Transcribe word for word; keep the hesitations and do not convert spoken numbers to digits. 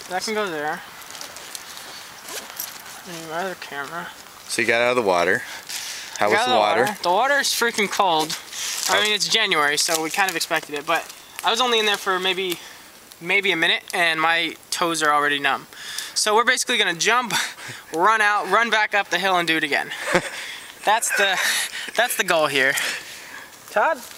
That can go there. And my other camera. So you got out of the water. How was the, the water? water? The water is freaking cold. I mean, it's January, so we kind of expected it, but I was only in there for maybe maybe a minute, and my toes are already numb. So we're basically gonna jump, run out, run back up the hill, and do it again. That's the that's the goal here. Todd?